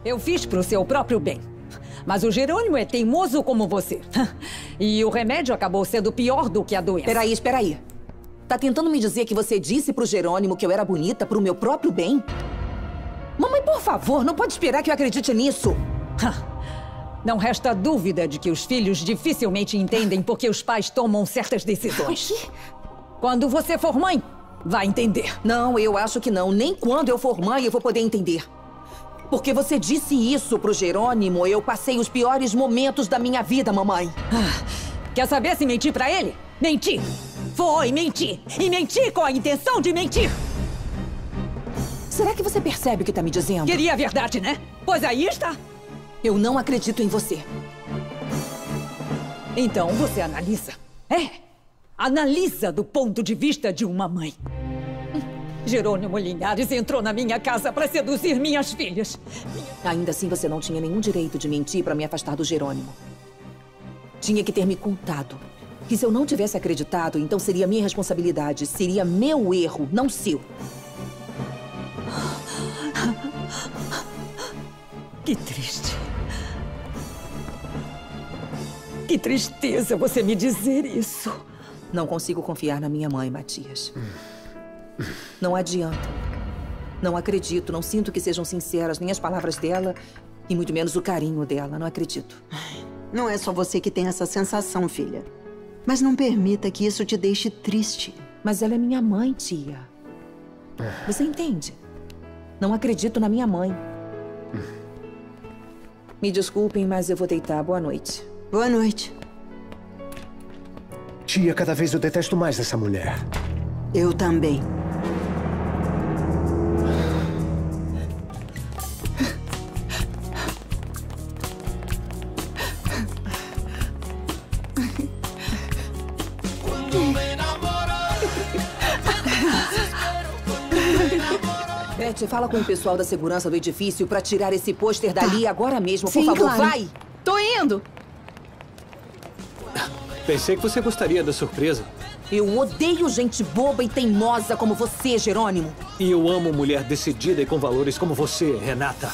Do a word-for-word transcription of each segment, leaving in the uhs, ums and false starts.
Eu fiz pro seu próprio bem. Mas o Jerônimo é teimoso como você. E o remédio acabou sendo pior do que a doença. Peraí, espera aí. Tá tentando me dizer que você disse pro Jerônimo que eu era bonita pro meu próprio bem? Mamãe, por favor, não pode esperar que eu acredite nisso. Não resta dúvida de que os filhos dificilmente entendem por que os pais tomam certas decisões. Quando você for mãe, vai entender. Não, eu acho que não. Nem quando eu for mãe eu vou poder entender. Porque você disse isso pro Jerônimo, eu passei os piores momentos da minha vida, mamãe. Ah, quer saber se menti pra ele? Menti! Foi mentir! E menti com a intenção de mentir! Será que você percebe o que tá me dizendo? Queria a verdade, né? Pois aí está. Eu não acredito em você. Então você analisa. É, analisa do ponto de vista de uma mãe. Jerônimo Linhares entrou na minha casa para seduzir minhas filhas. Ainda assim, você não tinha nenhum direito de mentir para me afastar do Jerônimo. Tinha que ter me contado. E se eu não tivesse acreditado, então seria minha responsabilidade. Seria meu erro, não seu. Que triste. Que tristeza você me dizer isso. Não consigo confiar na minha mãe, Matias. Não adianta. Não acredito, não sinto que sejam sinceras nem as palavras dela e muito menos o carinho dela. Não acredito. Não é só você que tem essa sensação, filha. Mas não permita que isso te deixe triste. Mas ela é minha mãe, tia. Você entende? Não acredito na minha mãe. Me desculpem, mas eu vou deitar. Boa noite. Boa noite. Tia, cada vez eu detesto mais essa mulher. Eu também. Beth, fala com o pessoal da segurança do edifício pra tirar esse pôster dali agora mesmo, Sim, por favor, claro. vai! Tô indo! Pensei que você gostaria da surpresa. Eu odeio gente boba e teimosa como você, Jerônimo. E eu amo mulher decidida e com valores como você, Renata.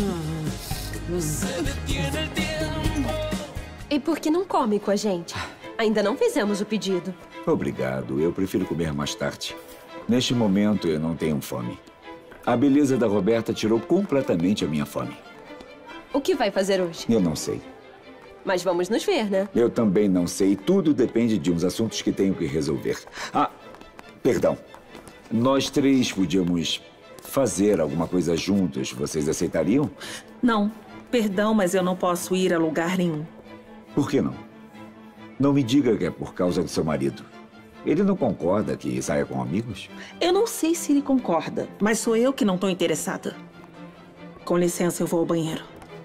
E por que não come com a gente? Ainda não fizemos o pedido. Obrigado. Eu prefiro comer mais tarde. Neste momento, eu não tenho fome. A beleza da Roberta tirou completamente a minha fome. O que vai fazer hoje? Eu não sei. Mas vamos nos ver, né? Eu também não sei. Tudo depende de uns assuntos que tenho que resolver. Ah, perdão. Nós três podíamos fazer alguma coisa juntos. Vocês aceitariam? Não. Perdão, mas eu não posso ir a lugar nenhum. Por que não? Não me diga que é por causa do seu marido. Ele não concorda que saia com amigos? Eu não sei se ele concorda, mas sou eu que não estou interessada. Com licença, eu vou ao banheiro.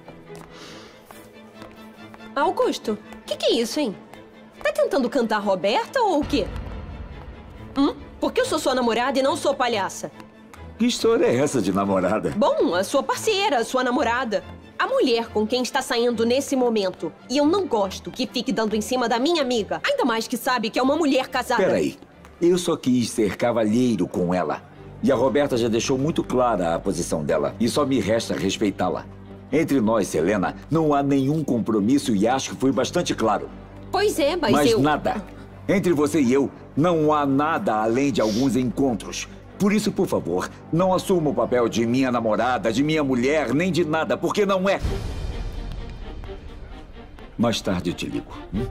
Augusto, o que, que é isso, hein? Tá tentando cantar Roberta ou o quê? Hum? Por que eu sou sua namorada e não sou palhaça? Que história é essa de namorada? Bom, a sua parceira, a sua namorada. A mulher com quem está saindo nesse momento. E eu não gosto que fique dando em cima da minha amiga. Ainda mais que sabe que é uma mulher casada. Peraí. Eu só quis ser cavalheiro com ela. E a Roberta já deixou muito clara a posição dela. E só me resta respeitá-la. Entre nós, Selena, não há nenhum compromisso e acho que fui bastante claro. Pois é, mas, mas eu... Mas nada. Entre você e eu, não há nada além de alguns encontros. Por isso, por favor, não assuma o papel de minha namorada, de minha mulher, nem de nada, porque não é. Mais tarde eu te ligo. Hum?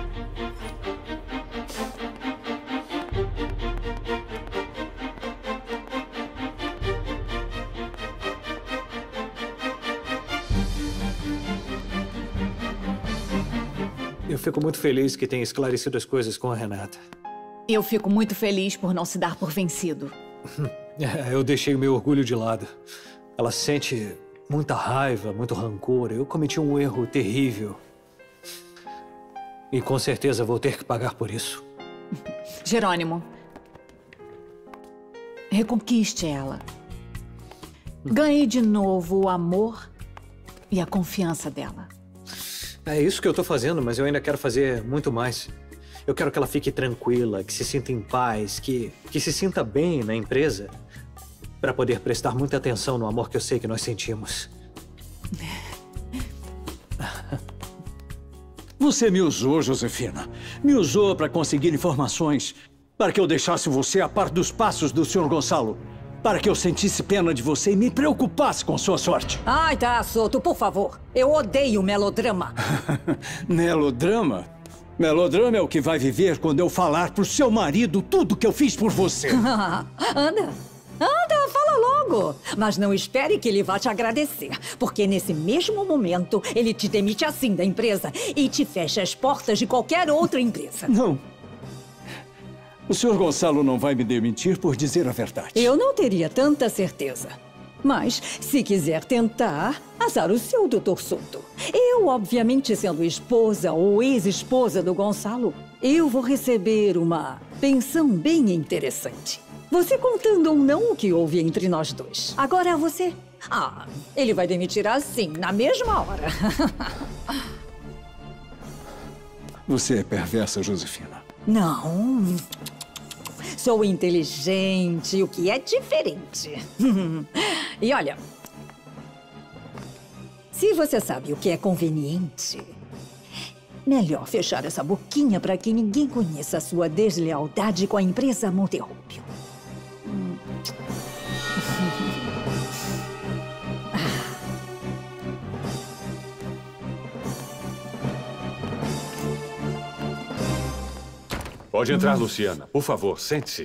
Eu fico muito feliz que tenha esclarecido as coisas com a Renata. Eu fico muito feliz por não se dar por vencido. Eu deixei o meu orgulho de lado. Ela sente muita raiva, muito rancor. Eu cometi um erro terrível. E com certeza vou ter que pagar por isso. Jerônimo, reconquiste ela. Ganhe de novo o amor e a confiança dela. É isso que eu tô fazendo, mas eu ainda quero fazer muito mais. Eu quero que ela fique tranquila, que se sinta em paz, que, que se sinta bem na empresa, para poder prestar muita atenção no amor que eu sei que nós sentimos. Você me usou, Josefina. Me usou para conseguir informações, para que eu deixasse você a par dos passos do senhor Gonçalo, para que eu sentisse pena de você e me preocupasse com sua sorte. Ai, tá, Soto, por favor. Eu odeio melodrama. Melodrama? Melodrama é o que vai viver quando eu falar pro seu marido tudo que eu fiz por você. Anda, anda, fala logo. Mas não espere que ele vá te agradecer, porque nesse mesmo momento ele te demite assim da empresa e te fecha as portas de qualquer outra empresa. Não. O senhor Gonçalo não vai me demitir por dizer a verdade. Eu não teria tanta certeza. Mas, se quiser tentar, azar o seu, doutor Soto. Eu, obviamente, sendo esposa ou ex-esposa do Gonçalo, eu vou receber uma pensão bem interessante. Você contando ou não o que houve entre nós dois. Agora você... Ah, ele vai demitir assim, na mesma hora. Você é perversa, Josefina. Não... Sou inteligente, o que é diferente. E olha, se você sabe o que é conveniente, melhor fechar essa boquinha para que ninguém conheça a sua deslealdade com a empresa Monterrubio. Pode entrar, Luciana. Por favor, sente-se.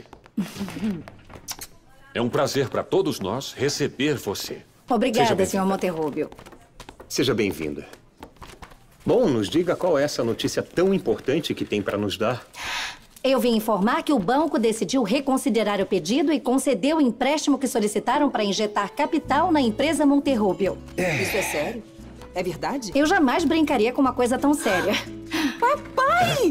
É um prazer para todos nós receber você. Obrigada, senhor Monterrubio. Seja bem-vinda. Bom, nos diga qual é essa notícia tão importante que tem para nos dar. Eu vim informar que o banco decidiu reconsiderar o pedido e concedeu o empréstimo que solicitaram para injetar capital na empresa Monterrubio. Isso é sério? É verdade? Eu jamais brincaria com uma coisa tão séria. Papai!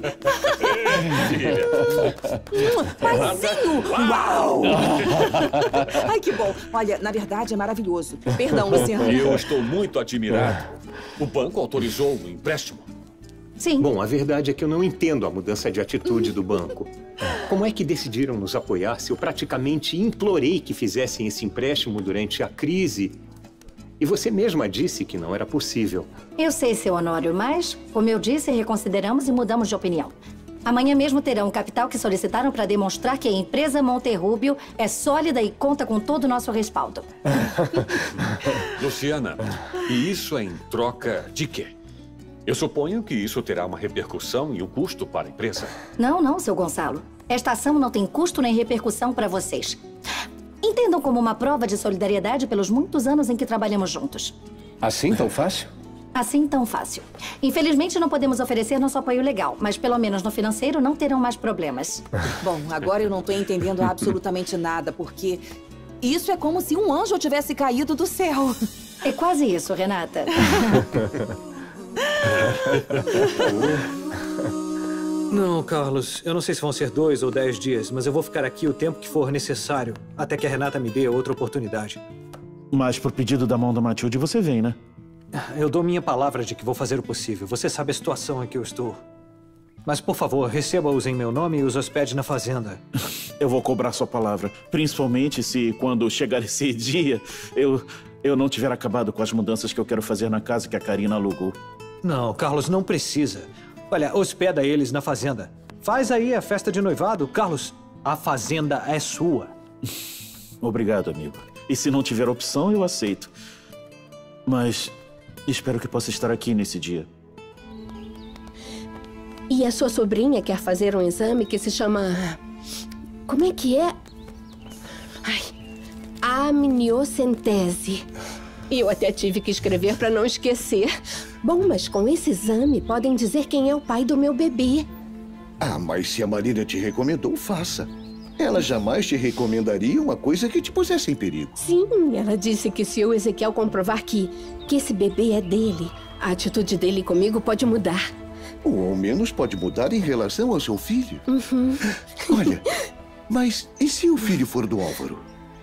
Paizinho! Uau! Ai, que bom. Olha, na verdade é maravilhoso. Perdão, Luciano. Eu estou muito admirado. O banco autorizou o empréstimo? Sim. Bom, a verdade é que eu não entendo a mudança de atitude do banco. Como é que decidiram nos apoiar se eu praticamente implorei que fizessem esse empréstimo durante a crise? E você mesma disse que não era possível. Eu sei, seu Honório, mas, como eu disse, reconsideramos e mudamos de opinião. Amanhã mesmo terão o capital que solicitaram para demonstrar que a empresa Monterrubio é sólida e conta com todo o nosso respaldo. Luciana, e isso é em troca de quê? Eu suponho que isso terá uma repercussão e um custo para a empresa. Não, não, seu Gonçalo. Esta ação não tem custo nem repercussão para vocês. Entendam como uma prova de solidariedade pelos muitos anos em que trabalhamos juntos. Assim tão fácil? Assim tão fácil. Infelizmente não podemos oferecer nosso apoio legal, mas pelo menos no financeiro não terão mais problemas. Bom, agora eu não tô entendendo absolutamente nada, porque isso é como se um anjo tivesse caído do céu. É quase isso, Renata. Não, Carlos, eu não sei se vão ser dois ou dez dias, mas eu vou ficar aqui o tempo que for necessário, até que a Renata me dê outra oportunidade. Mas por pedido da mão da Matilde você vem, né? Eu dou minha palavra de que vou fazer o possível. Você sabe a situação em que eu estou. Mas, por favor, receba-os em meu nome e os hospede na fazenda. Eu vou cobrar sua palavra, principalmente se quando chegar esse dia, eu, eu não tiver acabado com as mudanças que eu quero fazer na casa que a Karina alugou. Não, Carlos, não precisa. Olha, hospeda eles na fazenda. Faz aí a festa de noivado. Carlos, a fazenda é sua. Obrigado, amigo. E se não tiver opção, eu aceito. Mas espero que possa estar aqui nesse dia. E a sua sobrinha quer fazer um exame que se chama... Como é que é? Ai, amniocentese. E eu até tive que escrever para não esquecer. Bom, mas com esse exame podem dizer quem é o pai do meu bebê. Ah, mas se a Marina te recomendou, faça. Ela jamais te recomendaria uma coisa que te pusesse em perigo. Sim, ela disse que se o Ezequiel comprovar que, que esse bebê é dele, a atitude dele comigo pode mudar. Ou ao menos pode mudar em relação ao seu filho. Uhum. Olha, mas e se o filho for do Álvaro?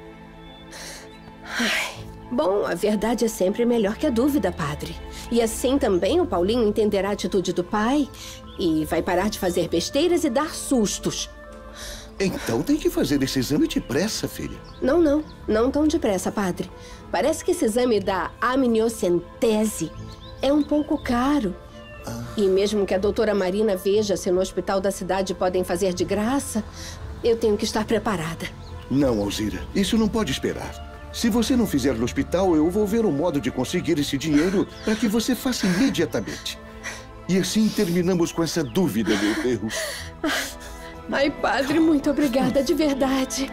Ai, bom, a verdade é sempre melhor que a dúvida, padre. E assim também o Paulinho entenderá a atitude do pai e vai parar de fazer besteiras e dar sustos. Então tem que fazer esse exame depressa, filha. Não, não. Não tão depressa, padre. Parece que esse exame da amniocentese é um pouco caro. Ah. E mesmo que a doutora Marina veja se no hospital da cidade podem fazer de graça, eu tenho que estar preparada. Não, Alzira. Isso não pode esperar. Se você não fizer no hospital, eu vou ver um modo de conseguir esse dinheiro para que você faça imediatamente. E assim terminamos com essa dúvida, meu Deus. Ai, padre, muito obrigada, de verdade.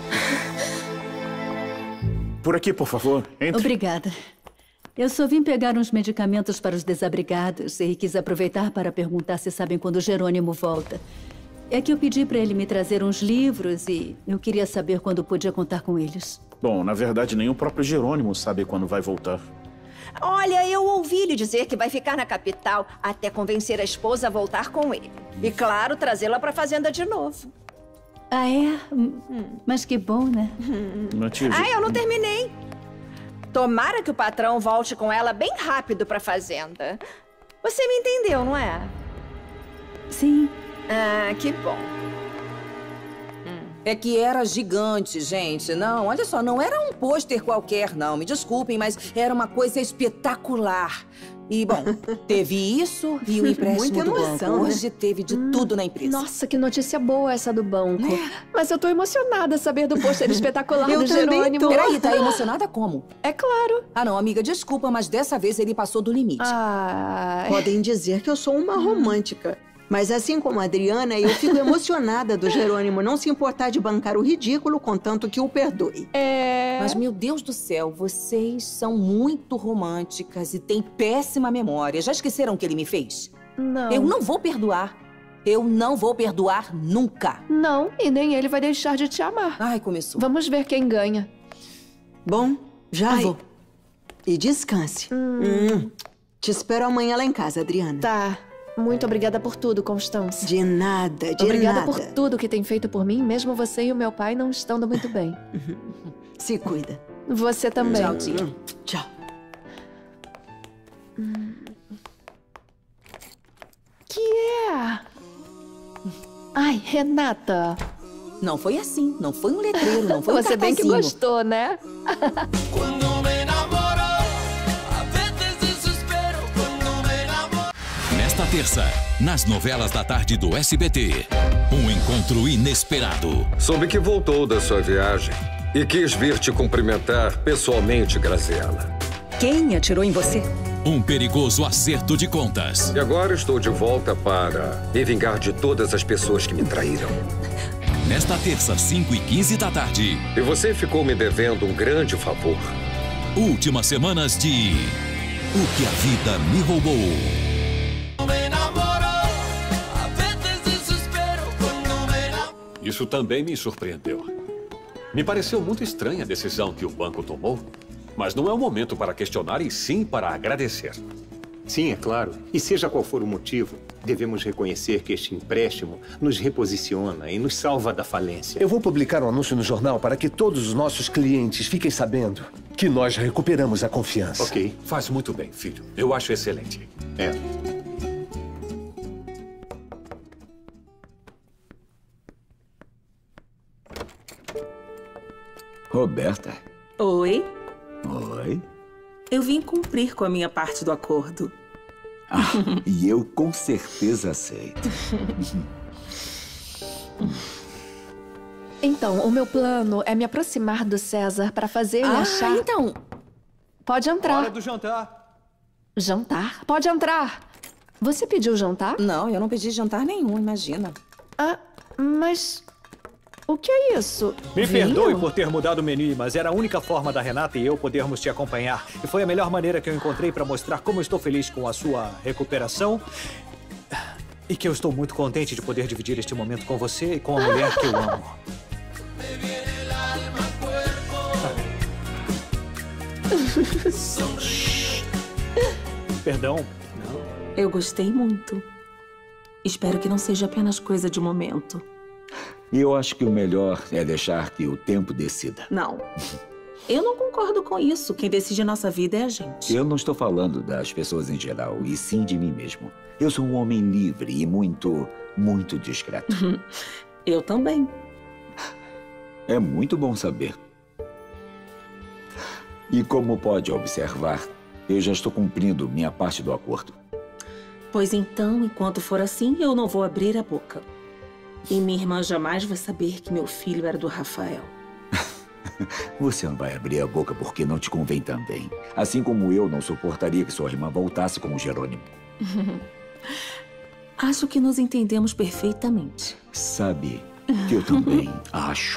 Por aqui, por favor. Entre. Obrigada. Eu só vim pegar uns medicamentos para os desabrigados e quis aproveitar para perguntar se sabem quando o Jerônimo volta. É que eu pedi para ele me trazer uns livros e eu queria saber quando podia contar com eles. Bom, na verdade, nem o próprio Jerônimo sabe quando vai voltar. Olha, eu ouvi lhe dizer que vai ficar na capital até convencer a esposa a voltar com ele. E, claro, trazê-la para a fazenda de novo. Ah, é? Hum. Mas que bom, né? Matilde. Ah, eu não terminei. Tomara que o patrão volte com ela bem rápido para a fazenda. Você me entendeu, não é? Sim. Ah, que bom. É que era gigante, gente. Não, olha só, não era um pôster qualquer, não. Me desculpem, mas era uma coisa espetacular. E, bom, teve isso e o empréstimo do banco. Hoje né? teve de hum, tudo na empresa. Nossa, que notícia boa essa do banco. É. Mas eu tô emocionada a saber do pôster espetacular eu do Jerônimo. Tô. Peraí, tá emocionada como? É claro. Ah, não, amiga, desculpa, mas dessa vez ele passou do limite. Ah, Podem dizer que eu sou uma romântica. Mas assim como a Adriana, eu fico emocionada do Jerônimo não se importar de bancar o ridículo, contanto que o perdoe. É... Mas, meu Deus do céu, vocês são muito românticas e têm péssima memória. Já esqueceram o que ele me fez? Não. Eu não vou perdoar. Eu não vou perdoar nunca. Não, e nem ele vai deixar de te amar. Ai, começou. Vamos ver quem ganha. Bom, já Ai. vou. E descanse. Hum. Hum. Te espero amanhã lá em casa, Adriana. Tá. Muito obrigada por tudo, Constance. De nada, de obrigada nada. Obrigada por tudo que tem feito por mim, mesmo você e o meu pai não estando muito bem. Se cuida. Você também. Tchau, tia. Tchau. Hum. Que é? Ai, Renata. Não foi assim. Não foi um letreiro, não foi um Você bem que gostou, né? Nesta terça, nas novelas da tarde do S B T, um encontro inesperado. Soube que voltou da sua viagem e quis vir te cumprimentar pessoalmente, Graziella. Quem atirou em você? Um perigoso acerto de contas. E agora estou de volta para me vingar de todas as pessoas que me traíram. Nesta terça, cinco e quinze da tarde. E você ficou me devendo um grande favor. Últimas semanas de O que a Vida Me Roubou. Isso também me surpreendeu. Me pareceu muito estranha a decisão que o banco tomou, mas não é o momento para questionar e sim para agradecer. Sim, é claro. E seja qual for o motivo, devemos reconhecer que este empréstimo nos reposiciona e nos salva da falência. Eu vou publicar um anúncio no jornal para que todos os nossos clientes fiquem sabendo que nós recuperamos a confiança. Ok, faz muito bem, filho. Eu acho excelente. É. Roberta. Oi. Oi. Eu vim cumprir com a minha parte do acordo. Ah, e eu com certeza aceito. Então, o meu plano é me aproximar do César para fazer ele ah, achar... então... Pode entrar. Hora do jantar. Jantar? Pode entrar. Você pediu jantar? Não, eu não pedi jantar nenhum, imagina. Ah, mas... O que é isso? Me Vinho? perdoe por ter mudado o menu, mas era a única forma da Renata e eu podermos te acompanhar. E foi a melhor maneira que eu encontrei para mostrar como estou feliz com a sua recuperação. E que eu estou muito contente de poder dividir este momento com você e com a mulher que eu amo. Perdão. Eu gostei muito. Espero que não seja apenas coisa de momento. E eu acho que o melhor é deixar que o tempo decida. Não. Eu não concordo com isso. Quem decide a nossa vida é a gente. Eu não estou falando das pessoas em geral, e sim de mim mesmo. Eu sou um homem livre e muito, muito discreto. Eu também. É muito bom saber. E como pode observar, eu já estou cumprindo minha parte do acordo. Pois então, enquanto for assim, eu não vou abrir a boca. E minha irmã jamais vai saber que meu filho era do Rafael. Você não vai abrir a boca porque não te convém também. Assim como eu não suportaria que sua irmã voltasse com o Jerônimo. Acho que nos entendemos perfeitamente. Sabe que eu também acho.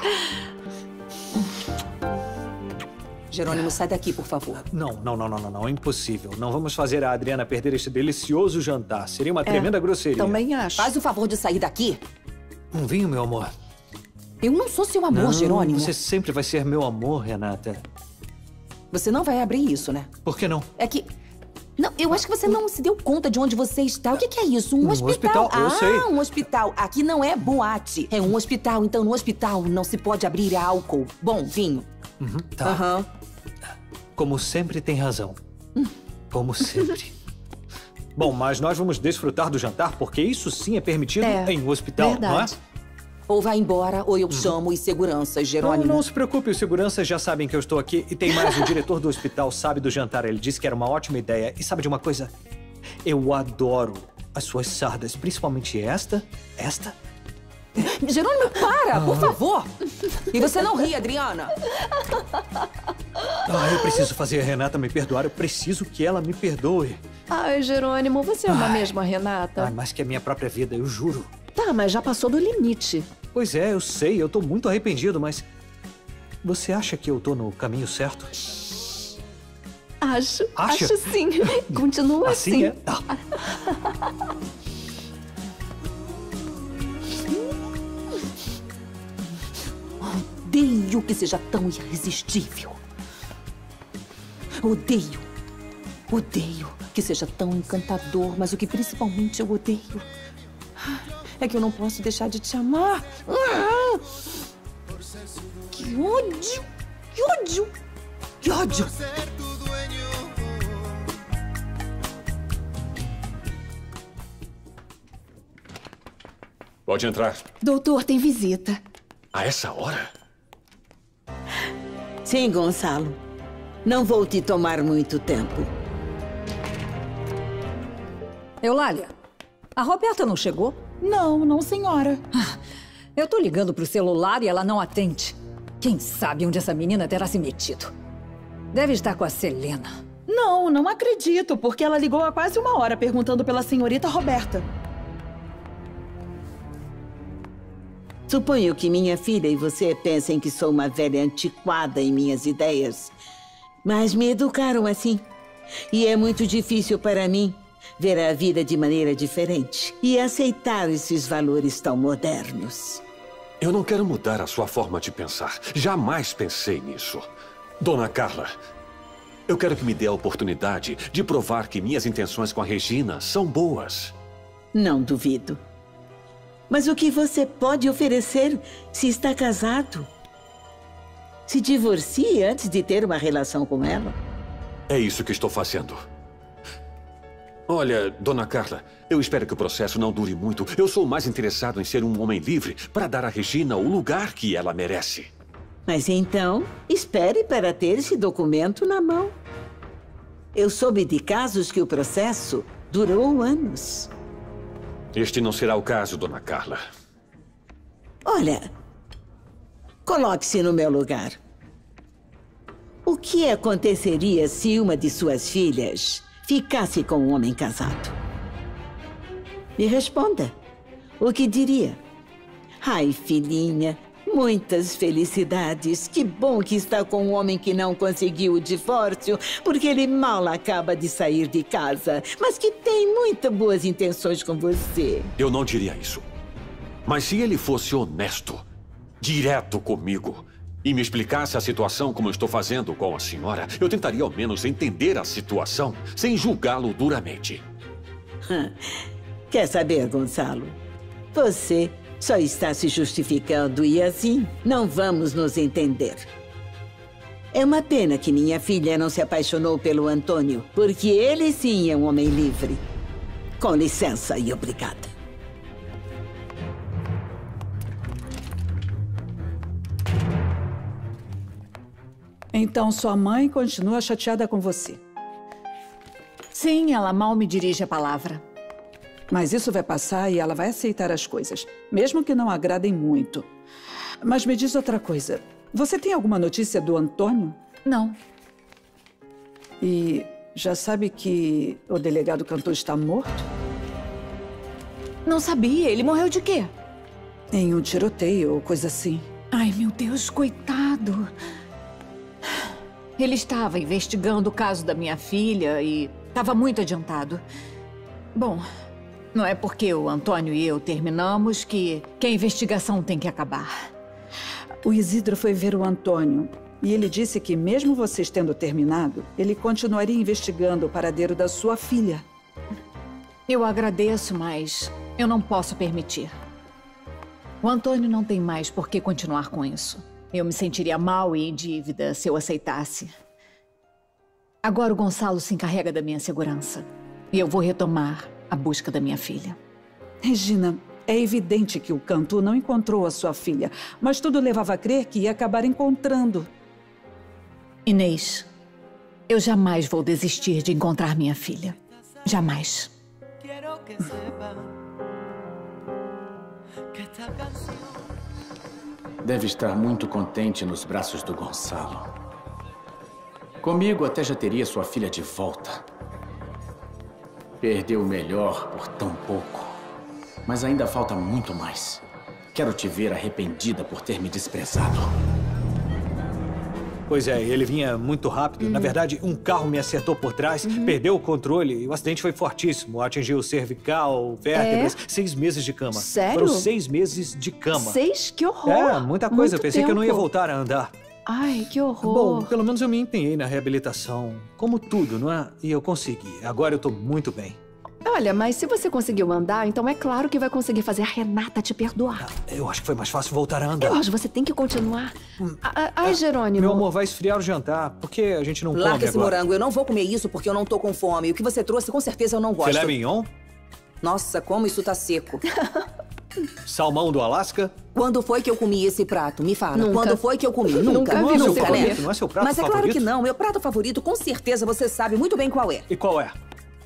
Jerônimo, sai daqui, por favor. Não, não, não, não, não, não. É impossível. Não vamos fazer a Adriana perder este delicioso jantar. Seria uma tremenda grosseria. Também acho. Faz o favor de sair daqui. Um vinho, meu amor. Eu não sou seu amor, não, Jerônimo. Você sempre vai ser meu amor, Renata. Você não vai abrir isso, né? Por que não? É que... Não, eu acho que você não se deu conta de onde você está. O que, que é isso? Um, um hospital? hospital? Eu ah, sei. um hospital. Aqui não é boate. É um hospital. Então, no hospital não se pode abrir álcool. Bom, vinho. Uhum, tá. Aham. Como sempre, tem razão. Hum. Como sempre. Bom, mas nós vamos desfrutar do jantar, porque isso sim é permitido é, em um hospital, verdade. não é? Ou vai embora, ou eu chamo os seguranças, Jerônimo. Não, não se preocupe, os seguranças já sabem que eu estou aqui. E tem mais, o diretor do hospital sabe do jantar. Ele disse que era uma ótima ideia. E sabe de uma coisa? Eu adoro as suas sardas, principalmente esta, esta. Jerônimo, para, por favor! E você não ri, Adriana. Ah, eu preciso fazer a Renata me perdoar. Eu preciso que ela me perdoe. Ai, Jerônimo, você ama mesmo a Renata? Ah, mais que a minha própria vida, eu juro. Tá, mas já passou do limite. Pois é, eu sei, eu tô muito arrependido, mas... Você acha que eu tô no caminho certo? Acho. Acha? Acho sim. Continua assim. Assim é? Tá. Odeio que seja tão irresistível. Odeio. Odeio que seja tão encantador, mas o que principalmente eu odeio é que eu não posso deixar de te amar. Que ódio! Que ódio! Que ódio! Pode entrar. Doutor, tem visita. A essa hora? Sim, Gonçalo. Não vou te tomar muito tempo. Eulália, a Roberta não chegou? Não, não, senhora. Eu tô ligando pro celular e ela não atende. Quem sabe onde essa menina terá se metido? Deve estar com a Selena. Não, não acredito, porque ela ligou há quase uma hora perguntando pela senhorita Roberta. Suponho que minha filha e você pensem que sou uma velha antiquada em minhas ideias. Mas me educaram assim. E é muito difícil para mim ver a vida de maneira diferente e aceitar esses valores tão modernos. Eu não quero mudar a sua forma de pensar. Jamais pensei nisso. Dona Carla, eu quero que me dê a oportunidade de provar que minhas intenções com a Regina são boas. Não duvido. Mas o que você pode oferecer se está casado? Se divorcie antes de ter uma relação com ela? É isso que estou fazendo. Olha, Dona Carla, eu espero que o processo não dure muito. Eu sou mais interessado em ser um homem livre para dar a Regina o lugar que ela merece. Mas então, espere para ter esse documento na mão. Eu soube de casos que o processo durou anos. Este não será o caso, Dona Carla. Olha, coloque-se no meu lugar. O que aconteceria se uma de suas filhas ficasse com um homem casado? Me responda. O que diria? Ai, filhinha, muitas felicidades. Que bom que está com um homem que não conseguiu o divórcio, porque ele mal acaba de sair de casa, mas que tem muitas boas intenções com você. Eu não diria isso. Mas se ele fosse honesto, direto comigo, e me explicasse a situação como eu estou fazendo com a senhora, eu tentaria ao menos entender a situação sem julgá-lo duramente. Quer saber, Gonçalo? Você só está se justificando e assim não vamos nos entender. É uma pena que minha filha não se apaixonou pelo Antônio, porque ele sim é um homem livre. Com licença e obrigada. Então sua mãe continua chateada com você. Sim, ela mal me dirige a palavra. Mas isso vai passar e ela vai aceitar as coisas, mesmo que não agradem muito. Mas me diz outra coisa. Você tem alguma notícia do Antônio? Não. E já sabe que o delegado Cantu está morto? Não sabia. Ele morreu de quê? Em um tiroteio ou coisa assim. Ai, meu Deus, coitado. Ele estava investigando o caso da minha filha e estava muito adiantado. Bom, não é porque o Antônio e eu terminamos que, que a investigação tem que acabar. O Isidro foi ver o Antônio e ele disse que, mesmo vocês tendo terminado, ele continuaria investigando o paradeiro da sua filha. Eu agradeço, mas eu não posso permitir. O Antônio não tem mais por que continuar com isso. Eu me sentiria mal e em dívida se eu aceitasse. Agora o Gonçalo se encarrega da minha segurança. E eu vou retomar a busca da minha filha. Regina, é evidente que o Cantu não encontrou a sua filha, mas tudo levava a crer que ia acabar encontrando. Inês, eu jamais vou desistir de encontrar minha filha. Jamais. Deve estar muito contente nos braços do Gonçalo. Comigo até já teria sua filha de volta. Perdeu o melhor por tão pouco. Mas ainda falta muito mais. Quero te ver arrependida por ter me desprezado. Pois é, ele vinha muito rápido. Hum. Na verdade, um carro me acertou por trás, uhum. perdeu o controle e o acidente foi fortíssimo. Atingiu o cervical, vértebras, é? seis meses de cama. Sério? Foram seis meses de cama. Seis? Que horror! É, muita coisa. Muito Pensei tempo. que eu não ia voltar a andar. Ai, que horror. Bom, pelo menos eu me empenhei na reabilitação. Como tudo, não é? E eu consegui. Agora eu tô muito bem. Olha, mas se você conseguiu andar, então é claro que vai conseguir fazer a Renata te perdoar. Eu acho que foi mais fácil voltar a andar. Eu acho que você tem que continuar. Hum. Ai, é, Jerônimo. Meu amor, vai esfriar o jantar. Por que a gente não come agora? Larga esse morango. Eu não vou comer isso porque eu não tô com fome. O que você trouxe, com certeza eu não gosto. Filé mignon? Nossa, como isso tá seco. Salmão do Alasca? Quando foi que eu comi esse prato? Me fala. Nunca. Quando foi que eu comi? Nunca. Nunca vi não, você é comer. Né? Não é seu prato Mas favorito? é claro que não. Meu prato favorito, com certeza, você sabe muito bem qual é. E qual é?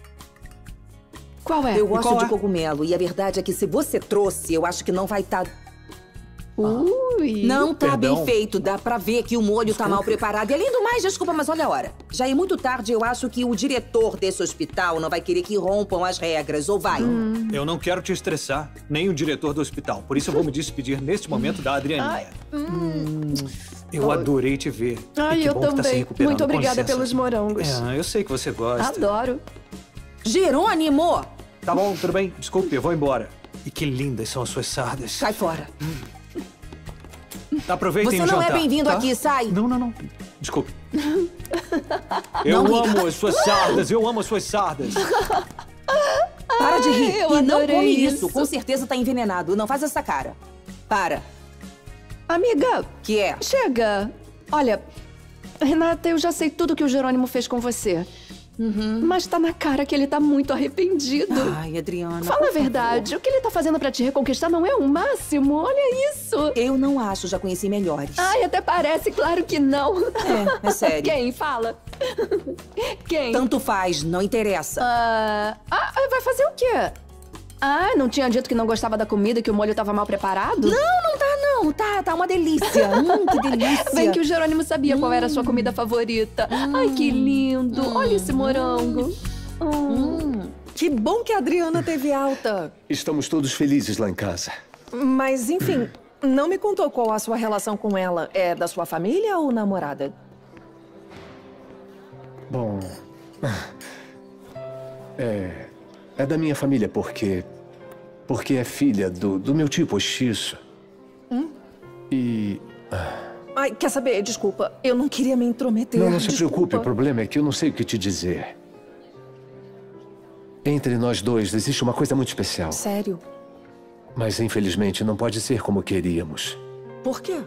Qual é? Eu gosto qual de é? cogumelo. E a verdade é que se você trouxe, eu acho que não vai estar... Tá... Ui. Não tá Perdão. bem feito. Dá pra ver que o molho tá mal preparado. E além do mais, desculpa, mas olha a hora. Já é muito tarde, eu acho que o diretor desse hospital não vai querer que rompam as regras, ou vai? Hum. Eu não quero te estressar, nem o diretor do hospital. Por isso eu vou me despedir neste momento da Adrianinha. Ai, hum. Eu adorei te ver. Ai, e que eu bom que tá se também. recuperando. Muito Com obrigada licença. pelos morangos. É, eu sei que você gosta. Adoro. Jerônimo! Tá bom, tudo bem. Desculpe, eu vou embora. E que lindas são as suas sardas. Sai fora. Aproveitem Você o não jantar. é bem-vindo tá? aqui, sai. Não, não, não. Desculpe. Eu Não amo ri. as suas sardas, eu amo as suas sardas. Para de rir. eu E não adorei come isso. isso. Com certeza tá envenenado. Não faz essa cara. Para. Amiga, Que é? chega. Olha, Renata, eu já sei tudo que o Jerônimo fez com você. Uhum. Mas tá na cara que ele tá muito arrependido. Ai, Adriana. Fala por a verdade, favor. o que ele tá fazendo pra te reconquistar não é o máximo. Olha isso. Eu não acho, já conheci melhores. Ai, até parece, claro que não. É, é sério. Quem? Fala. Quem? Tanto faz, não interessa. Ah, ah, vai fazer o quê? Ah, não tinha dito que não gostava da comida e que o molho tava mal preparado? Não, não tá não. Tá, tá uma delícia. Hum, que delícia. Bem que o Jerônimo sabia hum. qual era a sua comida favorita. Hum. Ai, que lindo. Hum. Olha esse morango. Hum. Hum. Que bom que a Adriana teve alta. Estamos todos felizes lá em casa. Mas, enfim, não me contou qual a sua relação com ela. É da sua família ou namorada? Bom... É... É da minha família porque... Porque é filha do, do meu tio postiço. Hum? E... Ai, quer saber? Desculpa, eu não queria me intrometer. Não, não se Desculpa. preocupe. O problema é que eu não sei o que te dizer. Entre nós dois existe uma coisa muito especial. Sério? Mas, infelizmente, não pode ser como queríamos. Por quê?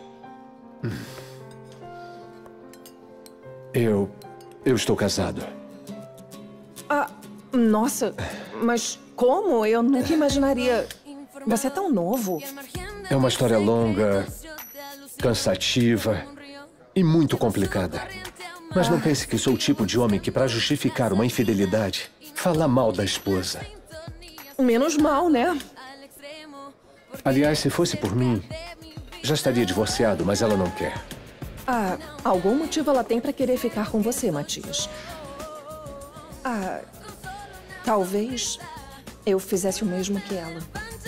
Eu... Eu estou casado. Ah, nossa. Mas como? Eu nunca imaginaria. Você é tão novo. É uma história longa, cansativa. e muito complicada. Mas não pense que sou o tipo de homem que, para justificar uma infidelidade, fala mal da esposa. Menos mal, né? Aliás, se fosse por mim, já estaria divorciado, mas ela não quer. Ah, algum motivo ela tem pra querer ficar com você, Matias. Ah, talvez eu fizesse o mesmo que ela.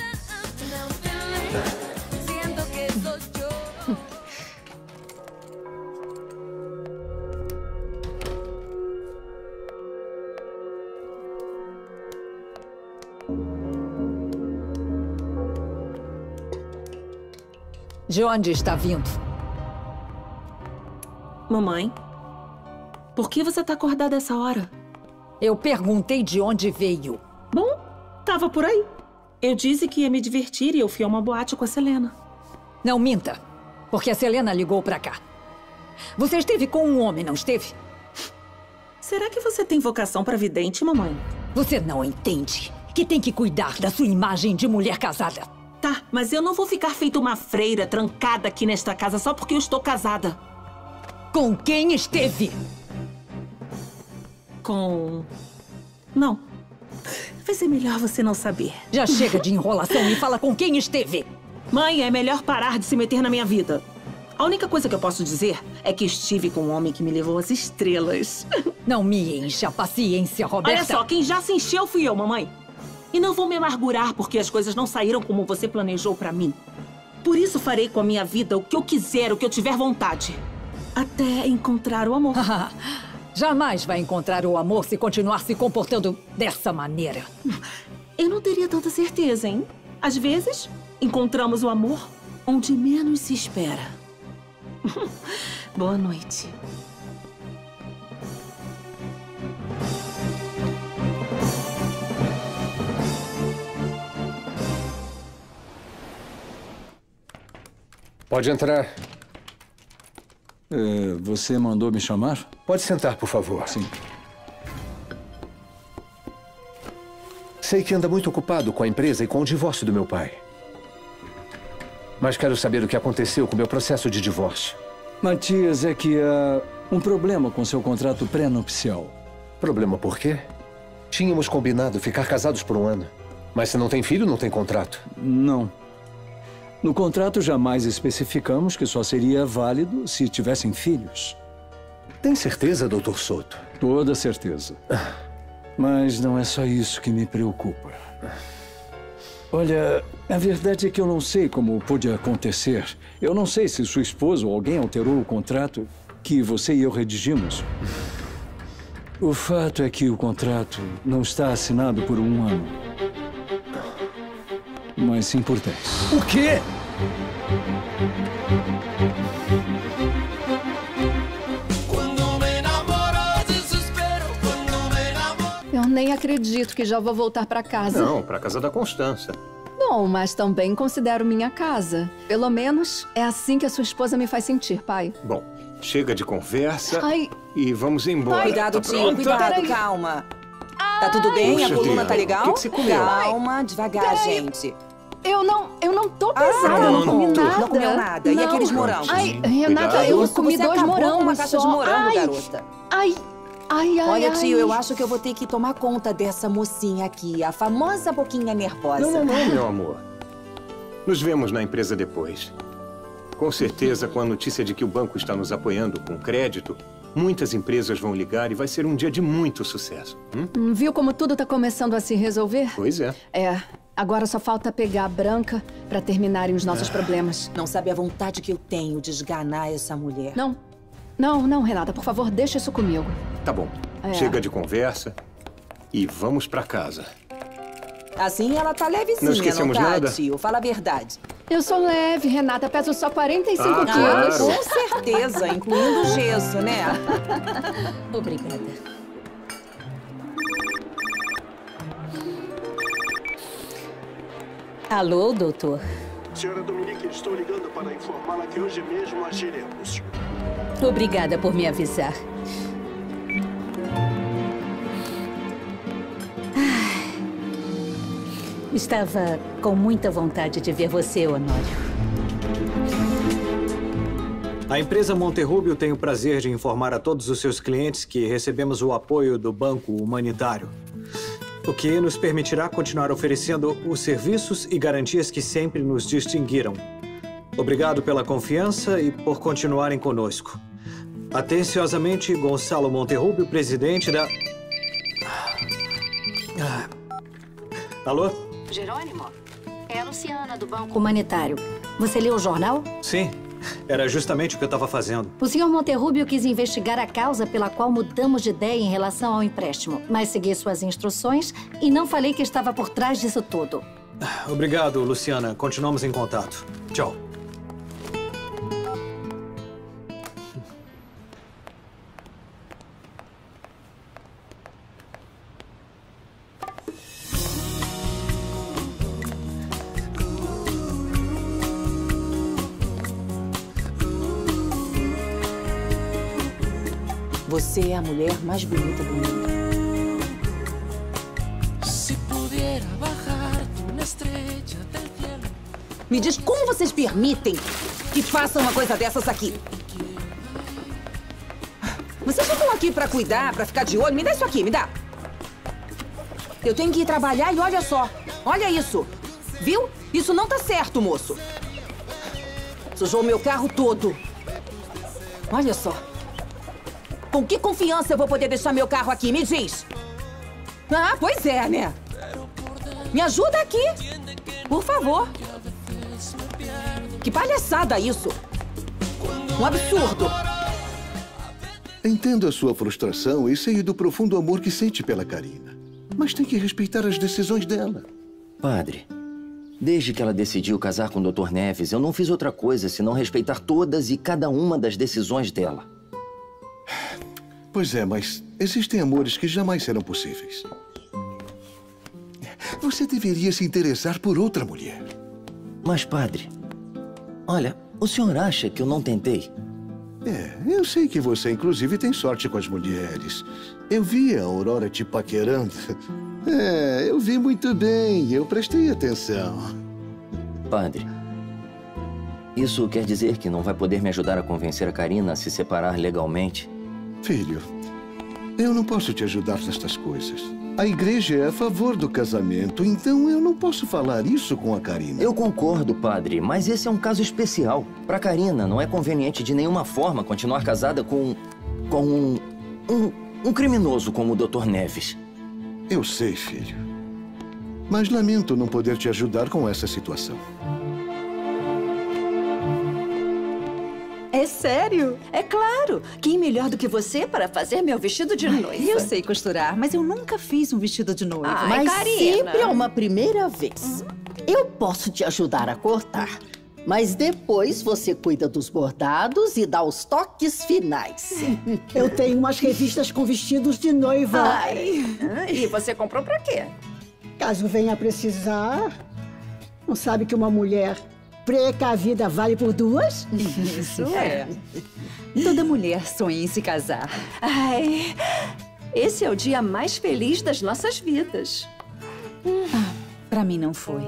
De onde está vindo? Mamãe, por que você tá acordada essa hora? Eu perguntei de onde veio. Bom, tava por aí. Eu disse que ia me divertir e eu fui a uma boate com a Selena. Não minta, porque a Selena ligou pra cá. Você esteve com um homem, não esteve? Será que você tem vocação pra vidente, mamãe? Você não entende que tem que cuidar da sua imagem de mulher casada. Tá, mas eu não vou ficar feito uma freira trancada aqui nesta casa só porque eu estou casada. Com quem esteve? Com... Não. Vai ser melhor você não saber. Já chega de enrolação e fala com quem esteve. Mãe, é melhor parar de se meter na minha vida. A única coisa que eu posso dizer é que estive com um homem que me levou às estrelas. Não me encha a paciência, Roberta. Olha só, quem já se encheu fui eu, mamãe. E não vou me amargurar porque as coisas não saíram como você planejou pra mim. Por isso farei com a minha vida o que eu quiser, o que eu tiver vontade. Até encontrar o amor. Jamais vai encontrar o amor se continuar se comportando dessa maneira. Eu não teria tanta certeza, hein? Às vezes, encontramos o amor onde menos se espera. Boa noite. Pode entrar. É, você mandou me chamar? Pode sentar, por favor. Sim. Sei que anda muito ocupado com a empresa e com o divórcio do meu pai. Mas quero saber o que aconteceu com o meu processo de divórcio. Matias, é que há um problema com seu contrato pré-nupcial. Problema por quê? Tínhamos combinado ficar casados por um ano. Mas se não tem filho, não tem contrato. Não. No contrato jamais especificamos que só seria válido se tivessem filhos. Tem certeza, doutor Souto? Toda certeza. Mas não é só isso que me preocupa. Olha, a verdade é que eu não sei como pôde acontecer. Eu não sei se sua esposa ou alguém alterou o contrato que você e eu redigimos. O fato é que o contrato não está assinado por um ano. Mas sim por dez. O quê? Eu nem acredito que já vou voltar pra casa. Não, pra casa da Constança. Bom, mas também considero minha casa. Pelo menos é assim que a sua esposa me faz sentir, pai. Bom, chega de conversa Ai. e vamos embora. Cuidado, Tá tio, pronta? cuidado, Peraí. calma. Tá tudo bem? Puxa, a coluna Adriana, tá legal? o que que você comeu? Calma, devagar, Peraí. gente. Eu não, eu não tô pesada, Ah, não comi pronto. nada. Não comeu nada. E Não. aqueles morangos? Ai, Renata, Cuidado. eu Isso, comi você dois acabou com morangos uma caixa só. de morango, Ai, garota. Ai, ai, ai, Olha, ai. tio, eu acho que eu vou ter que tomar conta dessa mocinha aqui, a famosa boquinha nervosa. Não, não, não, meu amor. Nos vemos na empresa depois. Com certeza, com a notícia de que o banco está nos apoiando com crédito, muitas empresas vão ligar e vai ser um dia de muito sucesso. Hum? Hum, Viu como tudo tá começando a se resolver? Pois é. É, agora só falta pegar a Branca pra terminarem os nossos Ah. problemas. Não sabe a vontade que eu tenho de esganar essa mulher. Não, não, não, Renata, por favor, deixa isso comigo. Tá bom. É. Chega de conversa e vamos pra casa. Assim ela tá levezinha, Não esquecemos tá, nada? tio? Fala a verdade. Eu sou leve, Renata, peso só quarenta e cinco Ah, quilos. claro. Com certeza, incluindo o gesso, né? Obrigada. Alô, doutor? Senhora Dominique, estou ligando para informá-la que hoje mesmo agiremos. Obrigada por me avisar. Ah, estava com muita vontade de ver você, Honório. A empresa Monterrubio tem o prazer de informar a todos os seus clientes que recebemos o apoio do Banco Humanitário, o que nos permitirá continuar oferecendo os serviços e garantias que sempre nos distinguiram. Obrigado pela confiança e por continuarem conosco. Atenciosamente, Gonçalo Monterrubio, presidente da... Ah. Alô? Jerônimo, é a Luciana do Banco Humanitário. Você leu o jornal? Sim, era justamente o que eu estava fazendo. O senhor Monterrubio quis investigar a causa pela qual mudamos de ideia em relação ao empréstimo, mas segui suas instruções e não falei que estava por trás disso tudo. Obrigado, Luciana. Continuamos em contato. Tchau. Você é a mulher mais bonita do mundo. Me diz como vocês permitem que façam uma coisa dessas aqui? Vocês não estão aqui pra cuidar, pra ficar de olho? Me dá isso aqui, me dá. Eu tenho que ir trabalhar e olha só. Olha isso. Viu? Isso não tá certo, moço. Sujou meu carro todo. Olha só. Com que confiança eu vou poder deixar meu carro aqui? Me diz. Ah, pois é, né? Me ajuda aqui. Por favor. Que palhaçada isso. Um absurdo. Entendo a sua frustração e sei do profundo amor que sente pela Karina. Mas tem que respeitar as decisões dela. Padre, desde que ela decidiu casar com o doutor Neves, eu não fiz outra coisa senão respeitar todas e cada uma das decisões dela. Pois é, mas existem amores que jamais serão possíveis. Você deveria se interessar por outra mulher. Mas, padre, olha, o senhor acha que eu não tentei? É, eu sei que você, inclusive, tem sorte com as mulheres. Eu vi a Aurora te paquerando. É, eu vi muito bem, eu prestei atenção. Padre, isso quer dizer que não vai poder me ajudar a convencer a Karina a se separar legalmente? Filho, eu não posso te ajudar nestas coisas. A igreja é a favor do casamento, então eu não posso falar isso com a Karina. Eu concordo, padre, mas esse é um caso especial. Para Karina, não é conveniente de nenhuma forma continuar casada com... com um... um, um criminoso como o doutor Neves. Eu sei, filho. Mas lamento não poder te ajudar com essa situação. É sério? É claro. Quem melhor do que você para fazer meu vestido de noiva? Eu sei costurar, mas eu nunca fiz um vestido de noiva. Ai, mas sempre é uma primeira vez. Eu posso te ajudar a cortar, mas depois você cuida dos bordados e dá os toques finais. Eu tenho umas revistas com vestidos de noiva. Ai. E você comprou pra quê? Caso venha a precisar. Não sabe que uma mulher precavida vale por duas? Isso é. Toda mulher sonha em se casar. Ai, esse é o dia mais feliz das nossas vidas. Ah, pra mim não foi.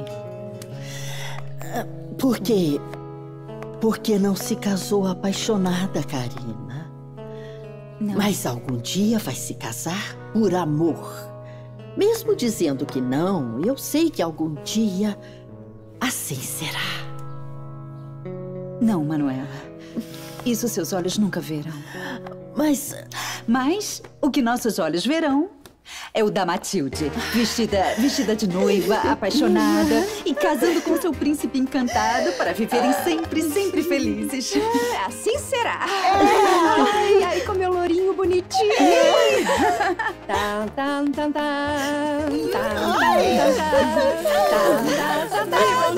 Por quê? Porque não se casou apaixonada, Karina. Não. Mas algum dia vai se casar por amor. Mesmo dizendo que não, eu sei que algum dia assim será. Não, Manuela. Isso seus olhos nunca verão. Mas... Mas o que nossos olhos verão é o da Matilde. Vestida, vestida de noiva, apaixonada e casando com seu príncipe encantado para viverem sempre, sempre felizes. É, assim será. Ai, ai, com meu lourinho bonitinho. Tan, tan, tan, tan, tan, tan, tan,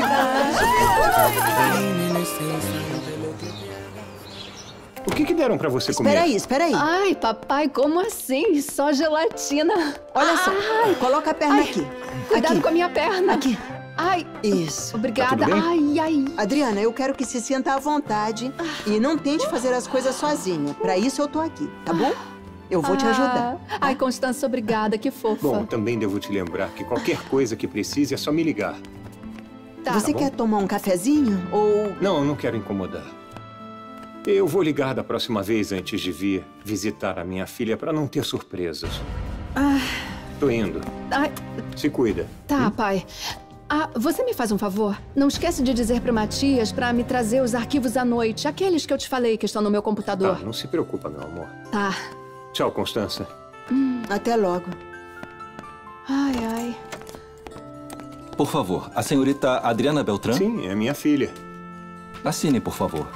O que que deram pra você comer? Espera aí, espera aí. Ai, papai, como assim? Só gelatina. Olha só, Ai, coloca a perna ai, aqui. Cuidado Aqui. com a minha perna. Aqui. Ai. Isso. Obrigada. Tá tudo bem? Ai, ai. Adriana, eu quero que se sinta à vontade e não tente fazer as coisas sozinha. Pra isso eu tô aqui, tá bom? Eu vou te ajudar. Ah. Ai, Constância, obrigada. Que fofa. Bom, também devo te lembrar que qualquer coisa que precise é só me ligar. Tá. Você Tá quer tomar um cafezinho ou... Não, eu não quero incomodar. Eu vou ligar da próxima vez antes de vir visitar a minha filha para não ter surpresas. Ah, Tô indo. ah, Se cuida. tá, pai. Ah, você me faz um favor? Não esquece de dizer pro Matias pra me trazer os arquivos à noite. Aqueles que eu te falei que estão no meu computador. Tá, não se preocupa, meu amor. Tá. Tchau, Constança. Hum. Até logo. Ai, ai. Por favor, a senhorita Adriana Beltrán? Sim, é minha filha. Assine, por favor.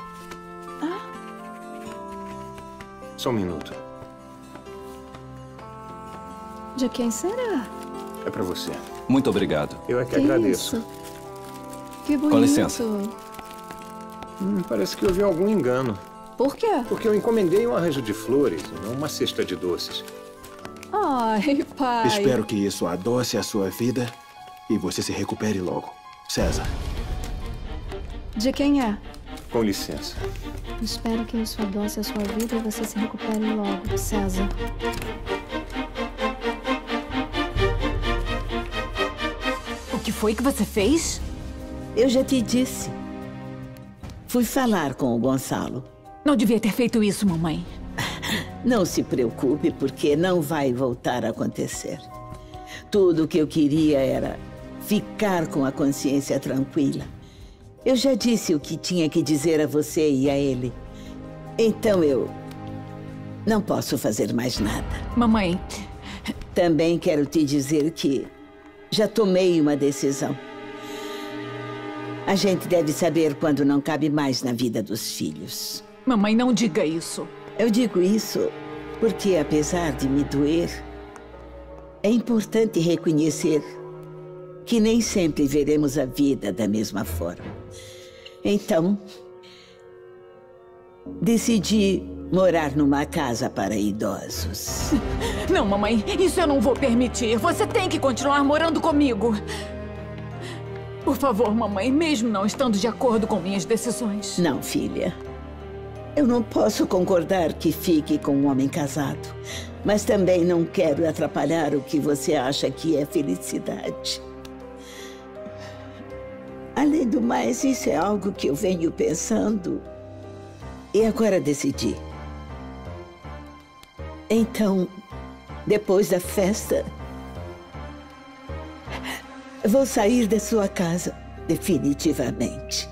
Só um minuto. De quem será? É pra você. Muito obrigado. Eu é que, Que agradeço. isso? Que bonito. Com licença. Hum, parece que houve algum engano. Por quê? Porque eu encomendei um arranjo de flores e não uma cesta de doces. Ai, pai. Espero que isso adoce a sua vida e você se recupere logo. César. De quem é? Com licença. Espero que isso adoce a sua vida e você se recupere logo, César. O que foi que você fez? Eu já te disse. Fui falar com o Gonçalo. Não devia ter feito isso, mamãe. Não se preocupe, porque não vai voltar a acontecer. Tudo o que eu queria era ficar com a consciência tranquila. Eu já disse o que tinha que dizer a você e a ele. Então eu não posso fazer mais nada. Mamãe. Também quero te dizer que já tomei uma decisão. A gente deve saber quando não cabe mais na vida dos filhos. Mamãe, não diga isso. Eu digo isso porque, apesar de me doer, é importante reconhecer que nem sempre veremos a vida da mesma forma. Então, decidi morar numa casa para idosos. Não, mamãe, isso eu não vou permitir. Você tem que continuar morando comigo. Por favor, mamãe, mesmo não estando de acordo com minhas decisões. Não, filha. Eu não posso concordar que fique com um homem casado, mas também não quero atrapalhar o que você acha que é felicidade. Além do mais, isso é algo que eu venho pensando e agora decidi. Então, depois da festa, vou sair da sua casa definitivamente.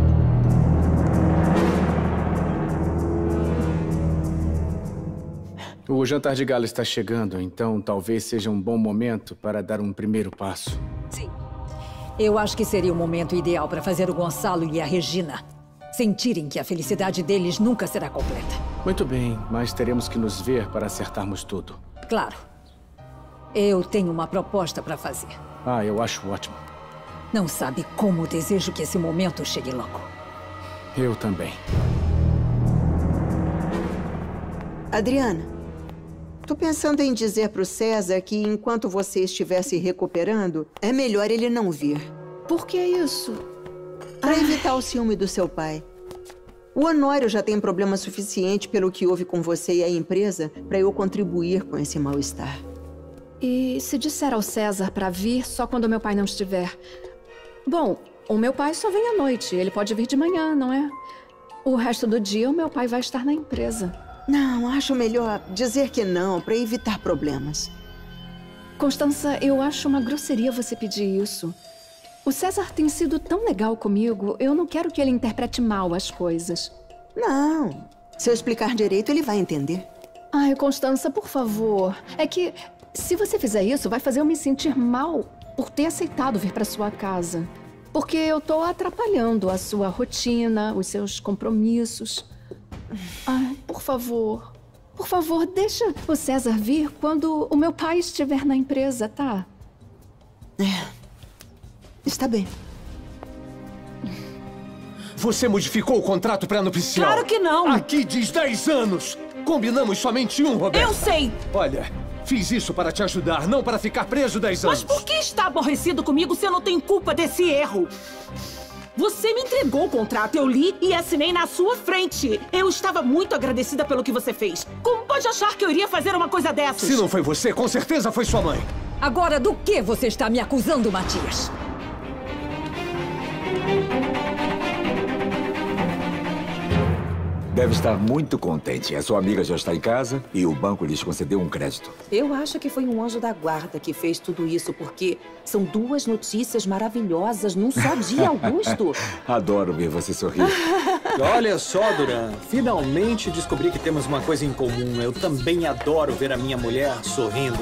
O jantar de gala está chegando, então talvez seja um bom momento para dar um primeiro passo. Sim. Eu acho que seria o momento ideal para fazer o Gonçalo e a Regina sentirem que a felicidade deles nunca será completa. Muito bem, mas teremos que nos ver para acertarmos tudo. Claro. Eu tenho uma proposta para fazer. Ah, eu acho ótimo. Não sabe como desejo que esse momento chegue logo. Eu também. Adriana, tô pensando em dizer pro César que enquanto você estiver se recuperando, é melhor ele não vir. Por que isso? Para evitar o ciúme do seu pai. O Honório já tem problema suficiente pelo que houve com você e a empresa para eu contribuir com esse mal-estar. E se disser ao César para vir só quando meu pai não estiver? Bom, o meu pai só vem à noite. Ele pode vir de manhã, não é? O resto do dia, o meu pai vai estar na empresa. Não, acho melhor dizer que não, para evitar problemas. Constança, eu acho uma grosseria você pedir isso. O César tem sido tão legal comigo, eu não quero que ele interprete mal as coisas. Não. Se eu explicar direito, ele vai entender. Ai, Constança, por favor. É que, se você fizer isso, vai fazer eu me sentir mal por ter aceitado vir para sua casa. Porque eu tô atrapalhando a sua rotina, os seus compromissos. Ai, por favor. Por favor, deixa o César vir quando o meu pai estiver na empresa, tá? É. Está bem. Você modificou o contrato pré-nupcial? Claro que não! Aqui diz dez anos! Combinamos somente um, Roberta. Eu sei! Olha, fiz isso para te ajudar, não para ficar preso dez anos. Mas por que está aborrecido comigo se eu não tenho culpa desse erro? Você me entregou o contrato, eu li e assinei na sua frente. Eu estava muito agradecida pelo que você fez. Como pode achar que eu iria fazer uma coisa dessas? Se não foi você, com certeza foi sua mãe. Agora, do que você está me acusando, Matias? Deve estar muito contente. A sua amiga já está em casa e o banco lhes concedeu um crédito. Eu acho que foi um anjo da guarda que fez tudo isso, porque são duas notícias maravilhosas num só dia, Augusto. Adoro ver você sorrir. Olha só, Duran. Finalmente descobri que temos uma coisa em comum. Eu também adoro ver a minha mulher sorrindo.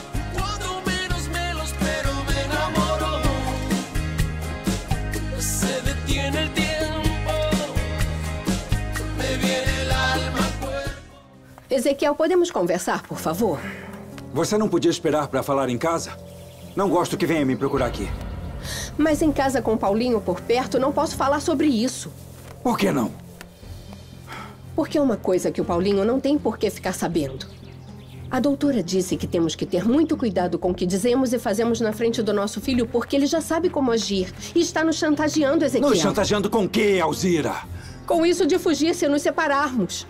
Ezequiel, podemos conversar, por favor? Você não podia esperar para falar em casa? Não gosto que venha me procurar aqui. Mas em casa com o Paulinho por perto, não posso falar sobre isso. Por que não? Porque é uma coisa que o Paulinho não tem por que ficar sabendo. A doutora disse que temos que ter muito cuidado com o que dizemos e fazemos na frente do nosso filho, porque ele já sabe como agir. E está nos chantageando, Ezequiel. Nos chantageando com o quê, Alzira? Com isso de fugir se nos separarmos.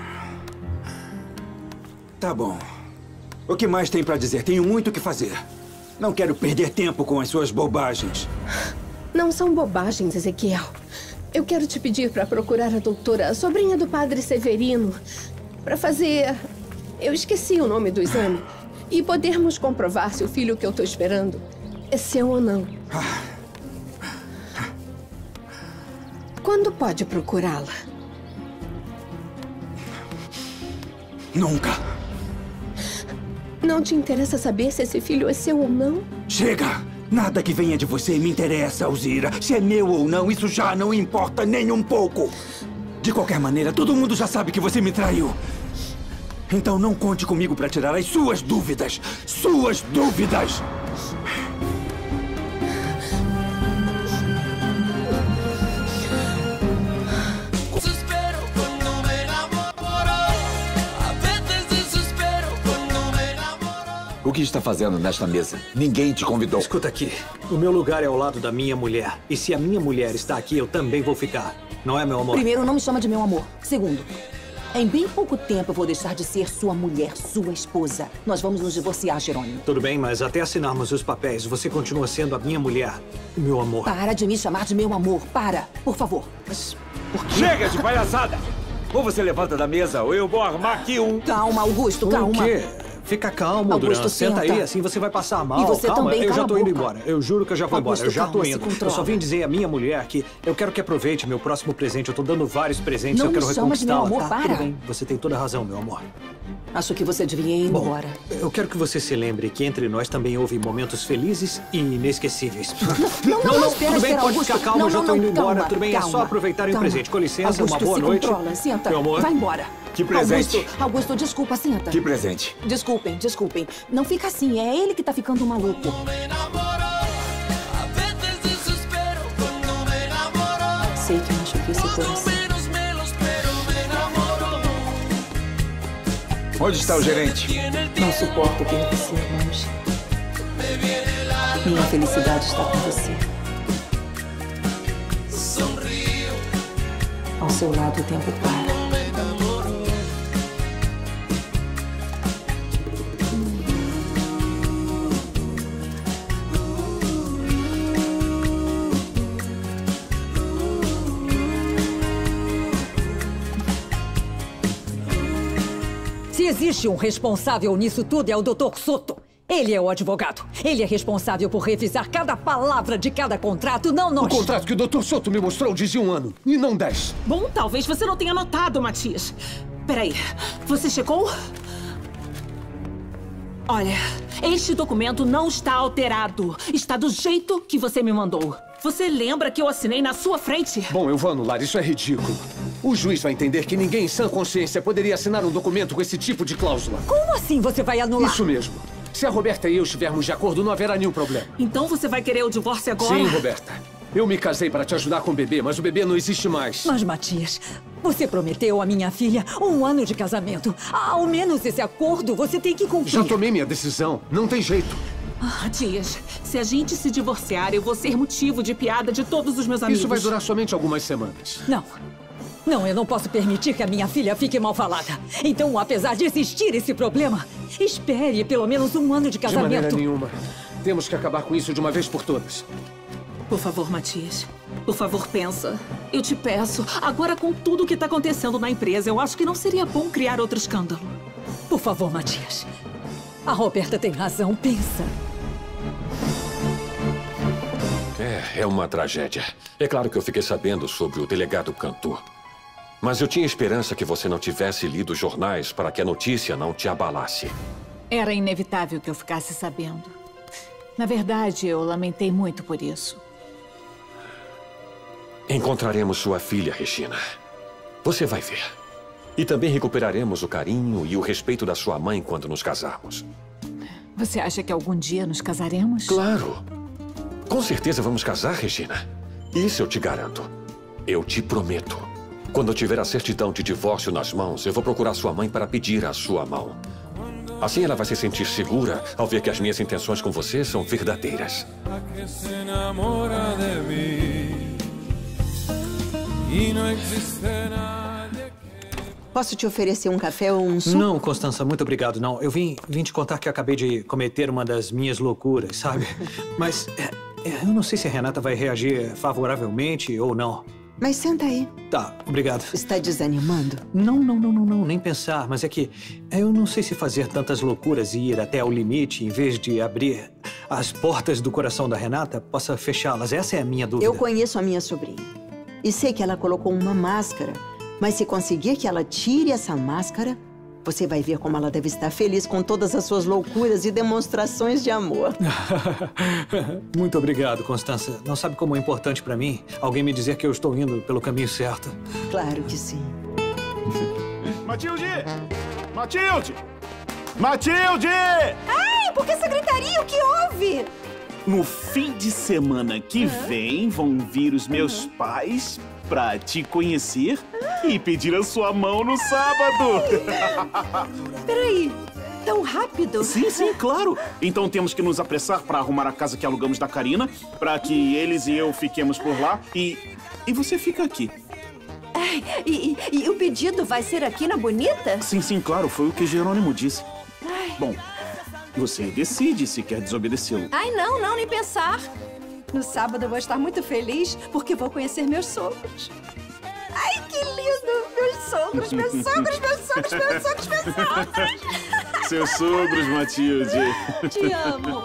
Tá bom. O que mais tem pra dizer? Tenho muito o que fazer. Não quero perder tempo com as suas bobagens. Não são bobagens, Ezequiel. Eu quero te pedir para procurar a doutora, a sobrinha do padre Severino, para fazer... Eu esqueci o nome do exame. E podermos comprovar se o filho que eu tô esperando é seu ou não. Quando pode procurá-la? Nunca. Não te interessa saber se esse filho é seu ou não? Chega! Nada que venha de você me interessa, Alzira. Se é meu ou não, isso já não importa nem um pouco. De qualquer maneira, todo mundo já sabe que você me traiu. Então não conte comigo para tirar as suas dúvidas. Suas dúvidas! O que está fazendo nesta mesa? Ninguém te convidou. Escuta aqui. O meu lugar é ao lado da minha mulher. E se a minha mulher está aqui, eu também vou ficar. Não é, meu amor? Primeiro, não me chama de meu amor. Segundo, em bem pouco tempo eu vou deixar de ser sua mulher, sua esposa. Nós vamos nos divorciar, Jerônimo. Tudo bem, mas até assinarmos os papéis, você continua sendo a minha mulher, o meu amor. Para de me chamar de meu amor. Para, por favor. Mas por quê? Chega de palhaçada! Ou você levanta da mesa, ou eu vou armar aqui um... Calma, Augusto, calma. O quê? Fica calmo, Augusto, Duran. Senta senta. aí, assim você vai passar mal. E você calma, também, eu cala já tô a indo boca. embora. Eu juro que eu já vou Augusto, embora. Eu já calma, tô se indo. controla. Eu só vim dizer à minha mulher que eu quero que aproveite meu próximo presente. Eu tô dando vários presentes, Não eu quero me chama de meu reconquistá-la. amor, Tá, para. tudo bem. Você tem toda a razão, meu amor. Acho que você devia ir Bom, embora. eu quero que você se lembre que entre nós também houve momentos felizes e inesquecíveis. Não, não, não, espera, tudo bem, espera, pode Augusto. ficar calmo, Não, eu já não, tô não, indo embora. calma, tudo bem, é só calma, aproveitarem o calma. presente. Com licença, Augusto, uma boa se noite. controla, senta. Meu amor. Vai embora. Que presente? Augusto, Augusto, desculpa, senta. Que presente? Desculpem, desculpem. Não fica assim, é ele que tá ficando maluco. Sei que machuquei seu coração. Onde está o gerente? Não suporto ver você longe. Minha felicidade está com você. Ao seu lado o tempo para. Se existe um responsável nisso tudo, é o doutor Soto. Ele é o advogado. Ele é responsável por revisar cada palavra de cada contrato, não nós. O contrato que o doutor Soto me mostrou dizia um ano, e não dez. Bom, talvez você não tenha notado, Matias. Peraí, você checou? Olha, este documento não está alterado. Está do jeito que você me mandou. Você lembra que eu assinei na sua frente? Bom, eu vou anular. Isso é ridículo. O juiz vai entender que ninguém em sã consciência poderia assinar um documento com esse tipo de cláusula. Como assim você vai anular? Isso mesmo. Se a Roberta e eu estivermos de acordo, não haverá nenhum problema. Então você vai querer o divórcio agora? Sim, Roberta. Eu me casei para te ajudar com o bebê, mas o bebê não existe mais. Mas, Matias, você prometeu à minha filha um ano de casamento. Ao menos esse acordo você tem que cumprir. Já tomei minha decisão. Não tem jeito. Matias, se a gente se divorciar, eu vou ser motivo de piada de todos os meus amigos. Isso vai durar somente algumas semanas. Não. Não, eu não posso permitir que a minha filha fique mal falada. Então, apesar de existir esse problema, espere pelo menos um ano de casamento. De maneira nenhuma. Temos que acabar com isso de uma vez por todas. Por favor, Matias. Por favor, pensa. Eu te peço. Agora, com tudo o que está acontecendo na empresa, eu acho que não seria bom criar outro escândalo. Por favor, Matias. A Roberta tem razão. Pensa. É, é uma tragédia. É claro que eu fiquei sabendo sobre o delegado Cantor. Mas eu tinha esperança que você não tivesse lido os jornais para que a notícia não te abalasse. Era inevitável que eu ficasse sabendo. Na verdade, eu lamentei muito por isso. Encontraremos sua filha, Regina. Você vai ver. E também recuperaremos o carinho e o respeito da sua mãe quando nos casarmos. Você acha que algum dia nos casaremos? Claro. Com certeza vamos casar, Regina. Isso eu te garanto. Eu te prometo. Quando eu tiver a certidão de divórcio nas mãos, eu vou procurar sua mãe para pedir a sua mão. Assim ela vai se sentir segura ao ver que as minhas intenções com você são verdadeiras. Posso te oferecer um café ou um suco? Não, Constança, muito obrigado, não. Eu vim, vim te contar que acabei de cometer uma das minhas loucuras, sabe? Mas é, é, eu não sei se a Renata vai reagir favoravelmente ou não. Mas senta aí. Tá, obrigado. Está desanimando? Não, não, não, não, não, nem pensar. Mas é que eu não sei se fazer tantas loucuras e ir até o limite, em vez de abrir as portas do coração da Renata, possa fechá-las. Essa é a minha dúvida. Eu conheço a minha sobrinha. E sei que ela colocou uma máscara. Mas se conseguir que ela tire essa máscara, você vai ver como ela deve estar feliz com todas as suas loucuras e demonstrações de amor. Muito obrigado, Constança. Não sabe como é importante pra mim alguém me dizer que eu estou indo pelo caminho certo. Claro que sim. Matilde! Matilde! Matilde! Ai, por que essa gritaria? O que houve? No fim de semana que vem, vão vir os meus pais pra te conhecer e pedir a sua mão no sábado. Peraí, tão rápido? Sim, sim, claro. Então temos que nos apressar pra arrumar a casa que alugamos da Karina, pra que eles e eu fiquemos por lá e... e você fica aqui. Ai, e, e, e o pedido vai ser aqui na Bonita? Sim, sim, claro. Foi o que Jerônimo disse. Ai. Bom, você decide se quer desobedecê-lo. Ai, não, não, nem pensar. No sábado eu vou estar muito feliz porque vou conhecer meus sogros. Ai, que lindo! Meus sogros, meus sogros, meus sogros, meus sogros, meus sogros! Seus sogros, Matilde. Te amo.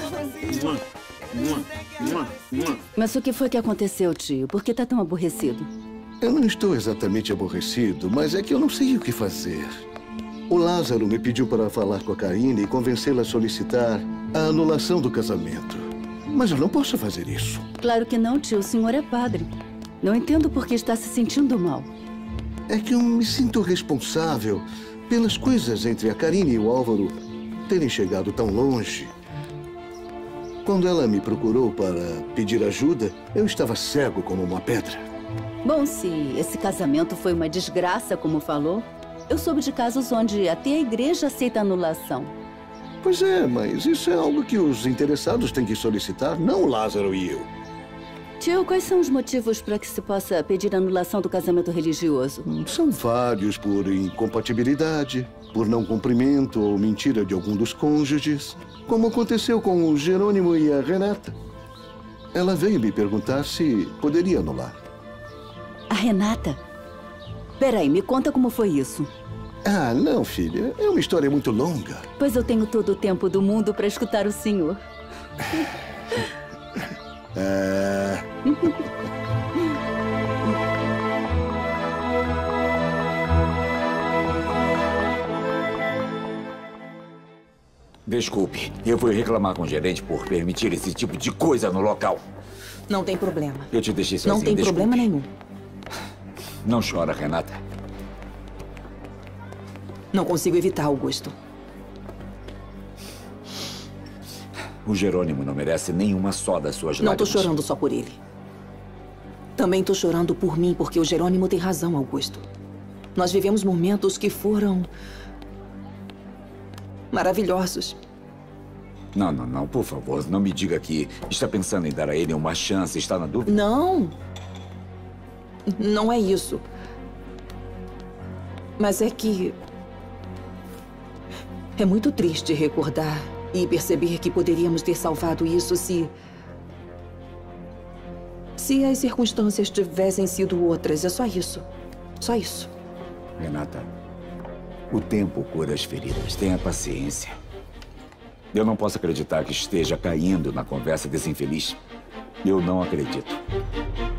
Mas o que foi que aconteceu, tio? Por que tá tão aborrecido? Eu não estou exatamente aborrecido, mas é que eu não sei o que fazer. O Lázaro me pediu para falar com a Karina e convencê-la a solicitar a anulação do casamento. Mas eu não posso fazer isso. Claro que não, tio. O senhor é padre. Não entendo por que está se sentindo mal. É que eu me sinto responsável pelas coisas entre a Karina e o Álvaro terem chegado tão longe. Quando ela me procurou para pedir ajuda, eu estava cego como uma pedra. Bom, se esse casamento foi uma desgraça, como falou, eu soube de casos onde até a igreja aceita anulação. Pois é, mas isso é algo que os interessados têm que solicitar, não o Lázaro e eu. Tio, quais são os motivos para que se possa pedir a anulação do casamento religioso? São vários, por incompatibilidade, por não cumprimento ou mentira de algum dos cônjuges, como aconteceu com o Jerônimo e a Renata. Ela veio me perguntar se poderia anular. A Renata? Peraí, me conta como foi isso. Ah, não, filha. É uma história muito longa. Pois eu tenho todo o tempo do mundo para escutar o senhor. É... Desculpe, eu fui reclamar com o gerente por permitir esse tipo de coisa no local. Não tem problema. Eu te deixei sozinho. Não tem desculpe. problema nenhum. Não chora, Renata. Não consigo evitar, Augusto. O Jerônimo não merece nenhuma só das suas Não lágrimas. tô chorando só por ele. Também tô chorando por mim, porque o Jerônimo tem razão, Augusto. Nós vivemos momentos que foram... maravilhosos. Não, não, não, por favor, não me diga que está pensando em dar a ele uma chance, está na dúvida? Não. Não é isso. Mas é que... é muito triste recordar e perceber que poderíamos ter salvado isso se... Se as circunstâncias tivessem sido outras, é só isso. Só isso. Renata, o tempo cura as feridas. Tenha paciência. Eu não posso acreditar que esteja caindo na conversa desse infeliz. Eu não acredito.